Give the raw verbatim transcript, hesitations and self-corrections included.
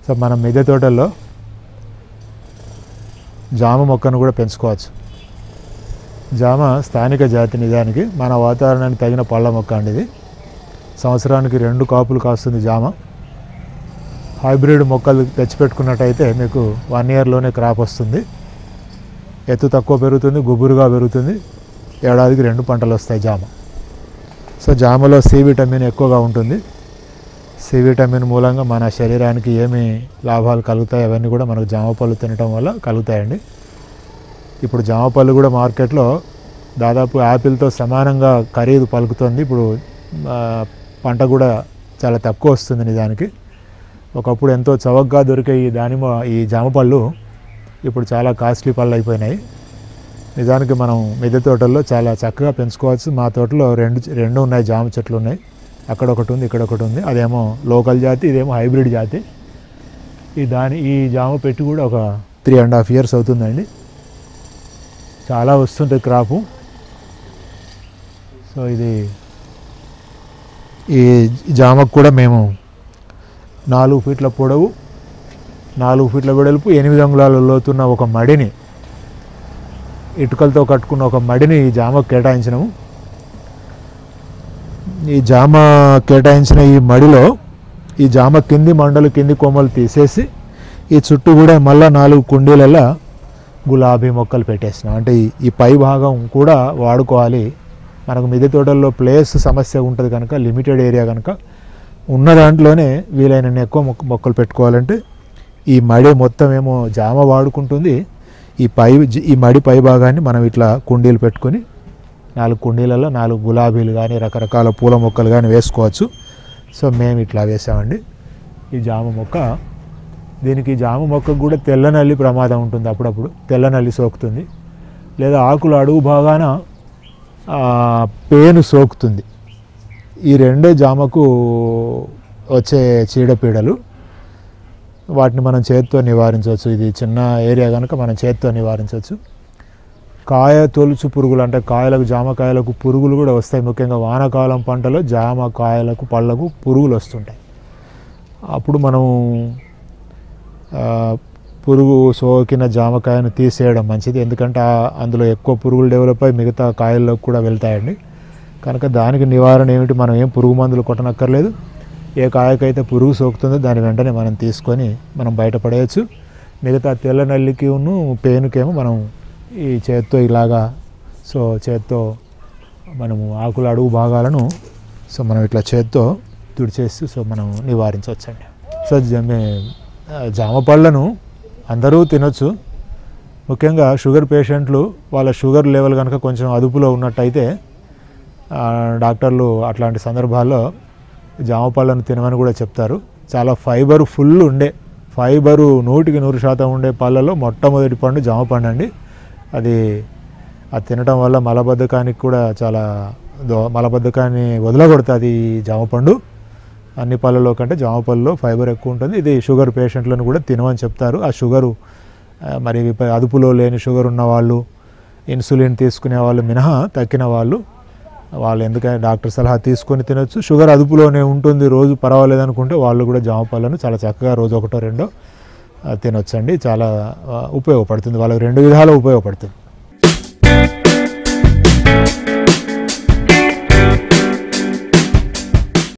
So మనం మిద్దె తోటల్లో జామ మొక్కను కూడా పెంచుకోవచ్చు. జామ స్థానిక జాతి, నిజానికి మన వాతావరణానికి తగిన పళ్ళ మొక్క అండి. ఇది సంవత్సరానికి రెండు కాపులు కాస్తుంది జామ. హైబ్రిడ్ మొక్కలు తెచ్చిపెట్టుకున్నట్టయితే మీకు వన్ ఇయర్లోనే క్రాప్ వస్తుంది. ఎత్తు తక్కువ పెరుగుతుంది, గుబురుగా పెరుగుతుంది. ఏడాదికి రెండు పంటలు వస్తాయి జామ. సో జామలో సి విటమిన్ ఎక్కువగా ఉంటుంది. సి విటమిన్ మూలంగా మన శరీరానికి ఏమి లాభాలు కలుగుతాయి అవన్నీ కూడా మనకు జామ పళ్ళు తినటం వల్ల కలుగుతాయండి. ఇప్పుడు జామ పళ్ళు కూడా మార్కెట్లో దాదాపు యాపిల్తో సమానంగా ఖరీదు పలుకుతుంది. ఇప్పుడు పంట కూడా చాలా తక్కువ వస్తుంది నిజానికి. ఒకప్పుడు ఎంతో చవకగా దొరికే ఈ దానిమ్మ ఈ జామ పళ్ళు ఇప్పుడు చాలా కాస్ట్లీ పళ్ళు అయిపోయినాయి. నిజానికి మనం మిద్దె తోటల్లో చాలా చక్కగా పెంచుకోవచ్చు. మా తోటలో రెండు రెండు ఉన్నాయి, జామ చెట్లు ఉన్నాయి. అక్కడ ఒకటి ఉంది, ఇక్కడ ఒకటి ఉంది. అదేమో లోకల్ జాతి, ఇదేమో హైబ్రిడ్ జాతి. ఈ దాని ఈ జామ పెట్టి కూడా ఒక త్రీ అండ్ హాఫ్ ఇయర్స్ అవుతుందండి. చాలా వస్తుంటుంది క్రాపు. సో ఇది ఈ జామకు కూడా మేము నాలుగు ఫీట్ల పొడవు, నాలుగు ఫీట్ల వెడల్పు, ఎనిమిది అంగుళాల లోతున్న ఒక మడిని, ఇటుకలతో కట్టుకున్న ఒక మడిని ఈ జామకు కేటాయించినాము. ఈ జామ కేటాయించిన ఈ మడిలో ఈ జామ కింది మండలు, కింది కొమ్మలు తీసేసి ఈ చుట్టూ కూడా మళ్ళీ నాలుగు కుండీలలో గులాబీ మొక్కలు పెట్టేసినాం. అంటే ఈ పై భాగం కూడా వాడుకోవాలి. మనకు మిద్దె తోటల్లో ప్లేస్ సమస్య ఉంటుంది కనుక, లిమిటెడ్ ఏరియా కనుక ఉన్న దాంట్లోనే వీలైనన్ని ఎక్కువ మొక్క మొక్కలు పెట్టుకోవాలంటే ఈ మడి మొత్తం ఏమో జామ వాడుకుంటుంది. ఈ పై ఈ మడి పై భాగాన్ని మనం ఇట్లా కుండీలు పెట్టుకొని నాలుగు కుండీలలో నాలుగు గులాబీలు కానీ రకరకాల పూల మొక్కలు కానీ వేసుకోవచ్చు. సో మేము ఇట్లా వేసామండి ఈ జామ మొక్క. దీనికి జామ మొక్కకు కూడా తెల్లనల్లి ప్రమాదం ఉంటుంది. అప్పుడప్పుడు తెల్లనల్లి సోకుతుంది, లేదా ఆకులు అడుగు భాగాన పేను సోకుతుంది. ఈ రెండే జామకు వచ్చే చీడపీడలు. వాటిని మనం చేతితో నివారించవచ్చు. ఇది చిన్న ఏరియా కనుక మనం చేతితో నివారించవచ్చు. కాయ తొలుచు పురుగులు అంటే కాయలకు, జామకాయలకు పురుగులు కూడా వస్తాయి. ముఖ్యంగా వానాకాలం పంటలో జామకాయలకు, పళ్ళకు పురుగులు వస్తుంటాయి. అప్పుడు మనం పురుగు సోకిన జామకాయను తీసేయడం మంచిది. ఎందుకంటే అందులో ఎక్కువ పురుగులు డెవలప్ అయ్యి మిగతా కాయల్లోకి కూడా వెళ్తాయండి. కనుక దానికి నివారణ ఏమిటి, మనం ఏం పురుగు మందులు కొట్టనక్కర్లేదు. ఏ కాయకైతే పురుగు సోకుతుందో దాని వెంటనే మనం తీసుకొని మనం బయటపడేయచ్చు. మిగతా తెల్ల నల్లికి ఉన్ను పేనుకేమో మనం ఈ చేత్తో ఇలాగా, సో చేత్తో మనము ఆకుల అడుగు భాగాలను సో మనం ఇట్లా చేత్తో తుడిచేసి సో మనం నివారించవచ్చండి. సో జామ పళ్ళను అందరూ తినొచ్చు. ముఖ్యంగా షుగర్ పేషెంట్లు వాళ్ళ షుగర్ లెవెల్ కనుక కొంచెం అదుపులో ఉన్నట్టయితే డాక్టర్లు అట్లాంటి సందర్భాల్లో జామ పళ్ళను తినమని కూడా చెప్తారు. చాలా ఫైబర్ ఫుల్ ఉండే, ఫైబరు నూటికి నూరు శాతం ఉండే పళ్ళలో మొట్టమొదటి పండు జామ పండు అండి. అది అది తినటం వల్ల మలబద్ధకానికి కూడా చాలా దో మలబద్ధకాన్ని వదలగొడుతుంది ఈ జామ పండు. అన్ని పళ్ళలో కంటే జామ పళ్ళలో ఫైబర్ ఎక్కువ ఉంటుంది. ఇది షుగర్ పేషెంట్లను కూడా తినమని చెప్తారు. ఆ షుగరు మరి అదుపులో లేని షుగర్ ఉన్న వాళ్ళు, ఇన్సులిన్ తీసుకునే వాళ్ళు మినహా తక్కిన వాళ్ళు వాళ్ళు ఎందుకంటే డాక్టర్ సలహా తీసుకొని తినొచ్చు. షుగర్ అదుపులోనే ఉంటుంది, రోజు పర్వాలేదు అనుకుంటే వాళ్ళు కూడా జామ పళ్ళను చాలా చక్కగా రోజు ఒకటో రెండో తినొచ్చండి. చాలా ఉపయోగపడుతుంది, వాళ్ళకి రెండు విధాలు ఉపయోగపడుతుంది.